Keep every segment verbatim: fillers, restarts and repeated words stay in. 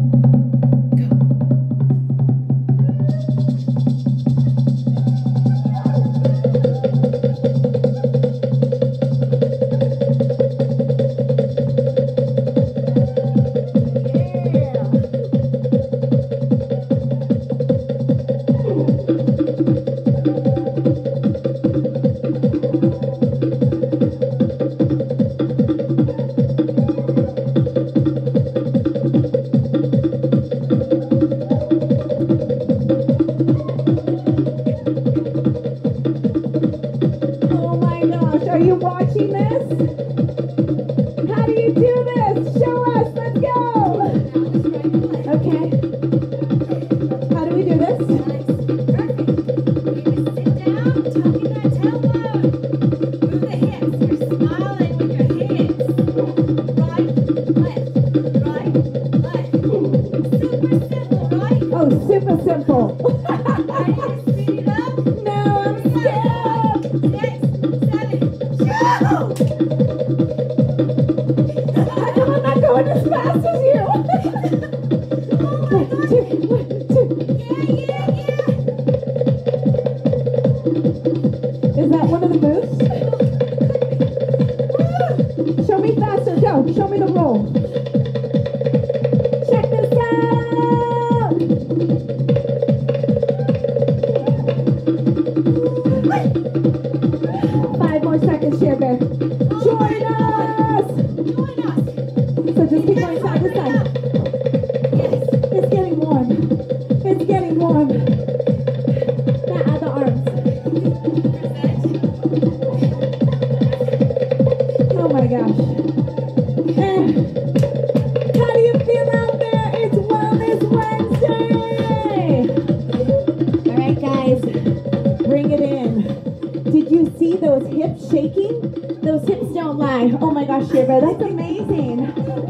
That's amazing.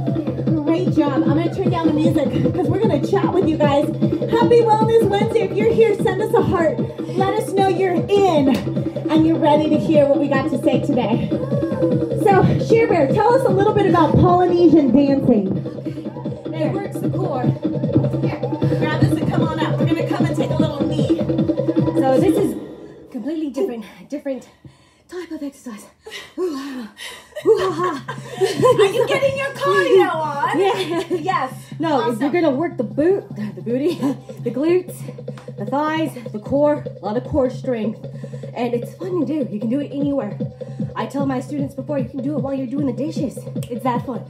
Great job. I'm going to turn down the music because we're going to chat with you guys. Happy Wellness Wednesday. If you're here, send us a heart. Let us know you're in and you're ready to hear what we got to say today. So, Sheer Bear, tell us a little bit about Polynesian dancing. It works the core. Here, grab this and come on up. We're going to come and take a little knee. So this is completely different, different type of exercise. Ooh, are you getting your cardio on? Yeah. Yes. No, awesome. You're gonna work the boot, the booty, the glutes, the thighs, the core, a lot of core strength. And it's fun to do. You can do it anywhere. I tell my students before, you can do it while you're doing the dishes. It's that fun.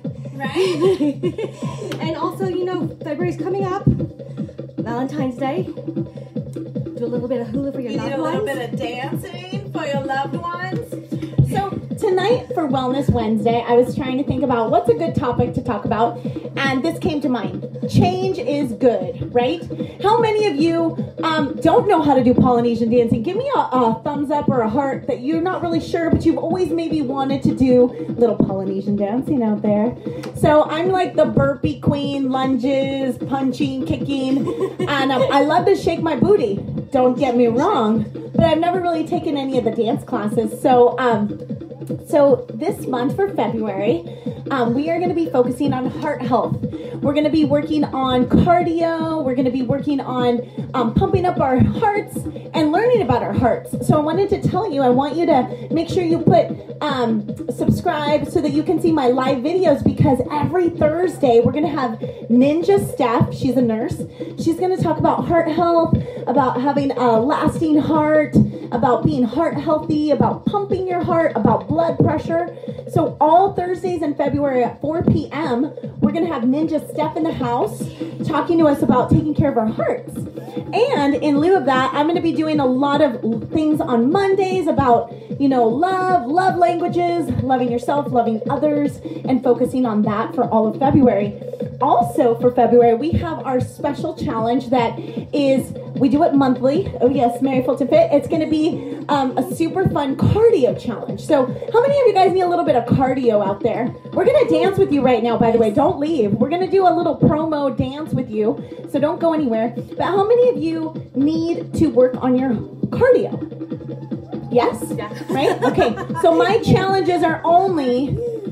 Right? And also, you know, February's coming up. Valentine's Day. Do a little bit of hula for your you loved ones. You ones. need a little bit of dancing for your loved ones. So tonight for Wellness Wednesday, I was trying to think about what's a good topic to talk about, and this came to mind. Change is good, right? How many of you um, don't know how to do Polynesian dancing? Give me a, a thumbs up or a heart that you're not really sure, but you've always maybe wanted to do a little Polynesian dancing out there. So I'm like the burpee queen, lunges, punching, kicking, and um, I love to shake my booty. Don't get me wrong, but I've never really taken any of the dance classes. So, um, so this month for February, um, we are going to be focusing on heart health. We're going to be working on cardio. We're going to be working on um, pumping up our hearts and learning about our hearts. So I wanted to tell you, I want you to make sure you put um, subscribe so that you can see my live videos, because every Thursday we're going to have Ninja Steph. She's a nurse. She's going to talk about heart health, about having a lasting heart, about being heart healthy, about pumping your heart, about blood pressure. So all Thursdays in February at four p m, we're going to have Ninja Steph in the house talking to us about taking care of our hearts. And in lieu of that, I'm going to be doing a lot of things on Mondays about, you know, love, love languages, loving yourself, loving others, and focusing on that for all of February. Also for February, we have our special challenge that is, we do it monthly. Oh yes, Mary Fulton Fit. It's going to be um, a super fun cardio challenge. So how many of you guys need a little bit of cardio out there? We're going to dance with you right now, by the way. Don't leave. We're going to do a little promo dance with you, so don't go anywhere. But how many of you need to work on your cardio? Yes? Yeah. Right? Okay. So my challenges are only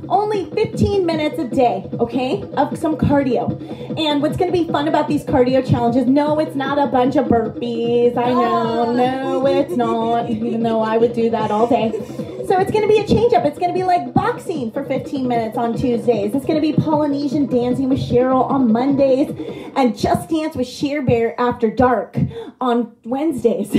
only fifteen minutes a day, okay, of some cardio. And what's going to be fun about these cardio challenges, no, it's not a bunch of burpees. I know, no, it's not, even though I would do that all day. So it's going to be a change up. It's going to be like boxing for fifteen minutes on Tuesdays. It's going to be Polynesian dancing with Cheryl on Mondays and Just Dance with Sheer Bear after dark on Wednesdays.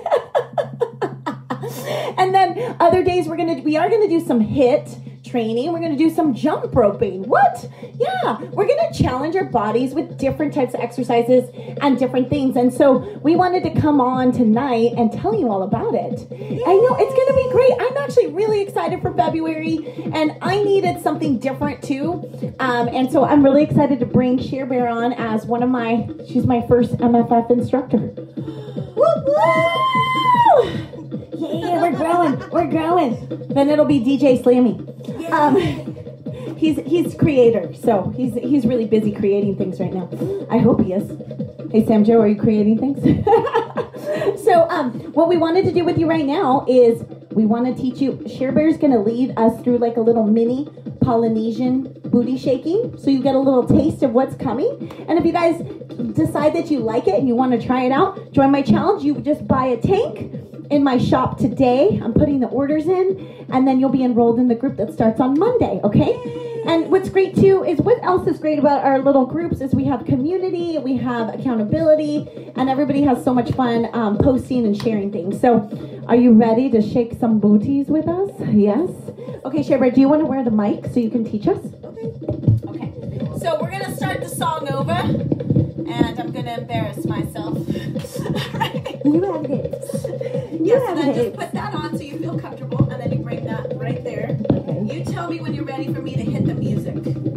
And then other days we're going to we are going to do some HIIT training. We're going to do some jump roping. What? Yeah, we're going to challenge our bodies with different types of exercises and different things. And so we wanted to come on tonight and tell you all about it. I know it's going to be great. I'm actually really excited for February, and I needed something different too. Um, and so I'm really excited to bring Sheer Bear on as one of my, she's my first M F F instructor. Woo woo! Yeah, we're growing. We're growing. Then it'll be D J Slammy. Um, he's he's creator, so he's he's really busy creating things right now. I hope he is. Hey, Sam Joe, are you creating things? So um, what we wanted to do with you right now is we want to teach you. Sheer Bear's going to lead us through like a little mini Polynesian booty shaking, so you get a little taste of what's coming. And if you guys decide that you like it and you want to try it out, join my challenge. You just buy a tank in my shop today. I'm putting the orders in, and then you'll be enrolled in the group that starts on Monday, okay? And what's great too is what else is great about our little groups is we have community, we have accountability, and everybody has so much fun um, posting and sharing things. So are you ready to shake some booties with us? Yes? Okay, Sheer Bear, do you want to wear the mic so you can teach us? Okay. Okay. So we're going to start the song over, and I'm going to embarrass myself. Right. You have hips. You Yes, have and then hips. just put that on so you feel comfortable, and then you bring that right there. Okay. You tell me when you're ready for me to hit the music.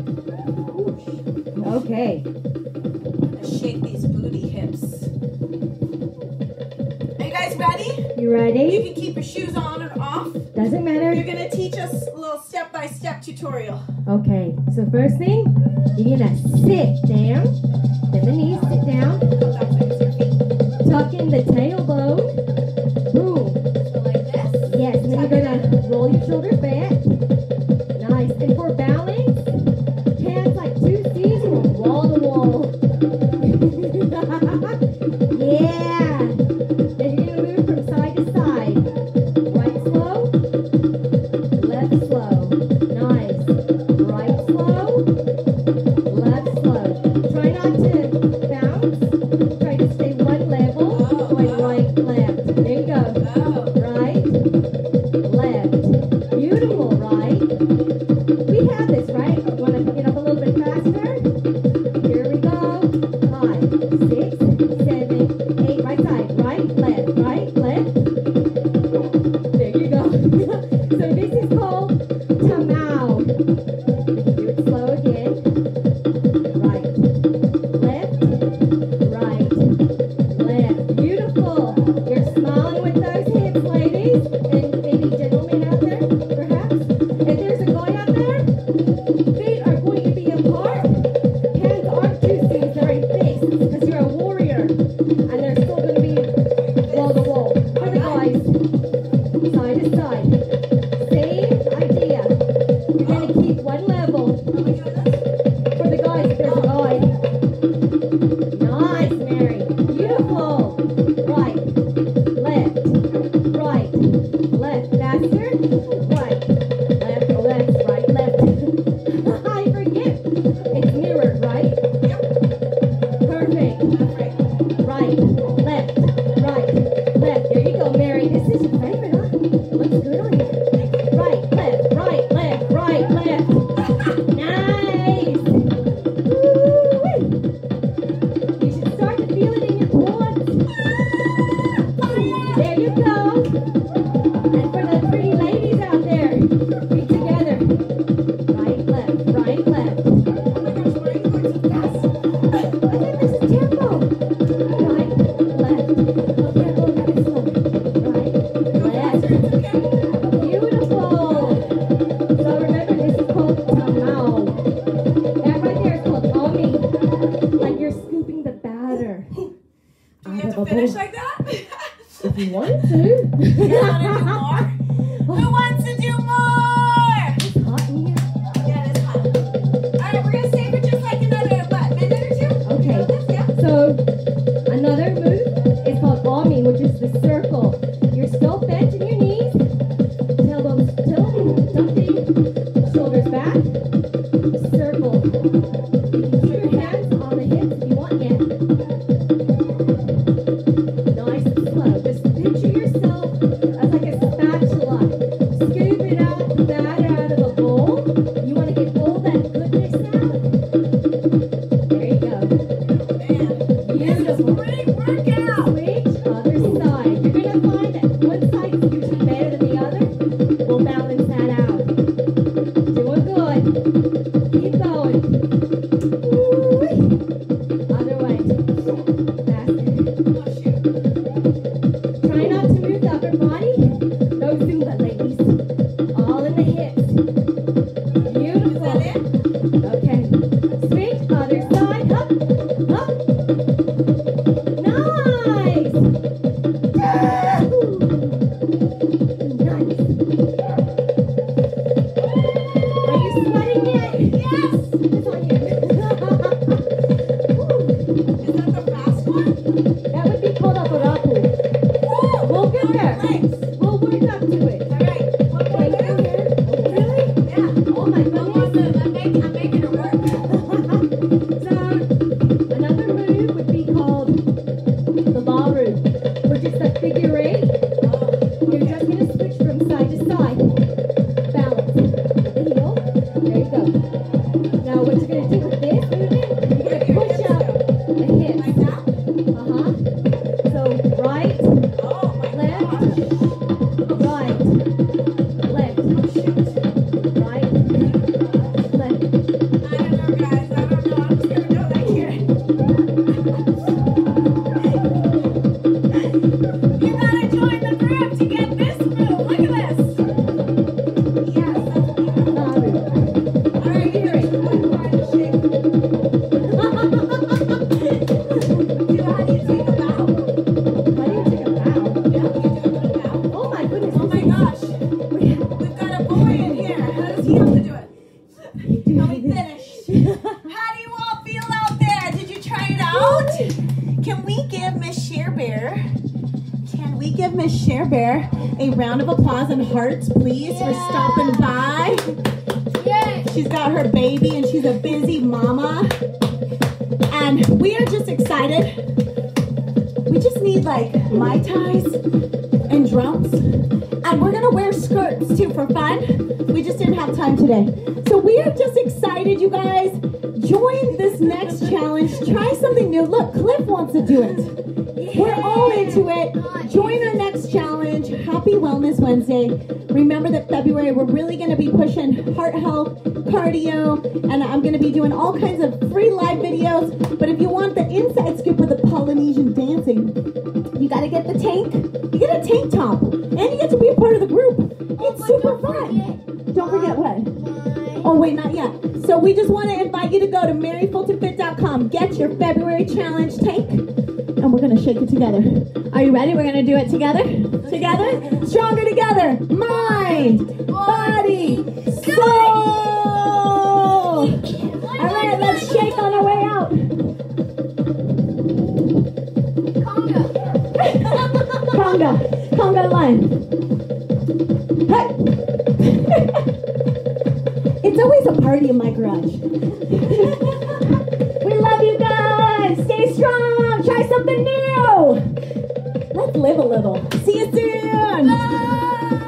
Okay. I'm gonna shake these booty hips. Are you guys ready? You You ready? can keep your shoes on or off. Doesn't matter. You're gonna teach us a little step-by-step tutorial. Okay. So first thing, you're gonna sit down. Bend the knees. Sit down. Tuck in the tailbone. Boom. So like this. Yes, and then you're gonna roll your shoulders back. Nice. And for balance, hands like two C's from wall to wall. Yeah. Then you're gonna move from side to side. Right slow, left slow. Nice. Right slow, left slow. Try not to bounce. Try to stay one level. Going right, left. There you go. Oh. Right, left. Beautiful, right? We have this, right? Want to pick it up a little bit faster? Here we go. Five, six, seven, eight. Right side. Right, left. Right, left. There you go. So this is called Tamau. Do it slow again. Right, left, right, left. Beautiful. You're smiling with those hips, ladies, and maybe gentlemen out there, perhaps. If there's a guy out there, feet are going to be apart. Hands aren't too soon, they're in fists, because you're a warrior, and they're still going to be wall to wall. For the guys, side to side. Same idea. You're going to keep one level. Are we doing this? For the guys, if there's a guy. Nice, Mary. Beautiful. Right, left, right, left. Faster. Right, left, oh, that's right, left. I forget. It's mirrored, right? Yep. Perfect. That's right. Right, left, right, left. There you go, Mary. This is your favorite, huh? Looks good on you. Right, left, right, left, right, left. Nice. Woo-wee. You should start to feel it in your quads. There you go. And for the pretty ladies out there, feet together. Right, left, right, left. Oh my gosh, why are you going so fast? I think this is tempo. Right, left. Okay, go a bit slower. Right, left. Beautiful. So remember, this is called Tamau. That right there is called Omi. Like you're scooping the batter. Do we have to finish like that? If you want to. You want to do more? Who wants to do more? It's hot in here. can we give Miss Share Bear, can we give Miss Share Bear a round of applause and hearts, please, yeah. for stopping by? Yeah. She's got her baby and she's a busy mama. And we are just excited. We just need like Mai Tais and drums. And we're gonna wear skirts too for fun. We just didn't have time today. So we are just excited, you guys. Join this next challenge. Try something new. Look, Cliff wants to do it. We're all into it. Join our next challenge. Happy Wellness Wednesday. Remember that February, we're really gonna be pushing heart health, cardio, and I'm gonna be doing all kinds of free live videos. But if you want the inside scoop of the Polynesian dancing, you gotta get the tank. You get a tank top, and you get to be a part of the group. It's super fun. Don't forget what? Oh wait, not yet. So we just want to invite you to go to mary fulton fit dot com. Get your February challenge tank, and we're gonna shake it together. Are you ready? We're gonna do it together. Together, stronger together. Mind, body, soul. All right, let's shake on our way out. Conga, conga line. Hey! It's always a party in my garage. We love you guys. Stay strong. Try something new. Let's live a little. See you soon. Bye.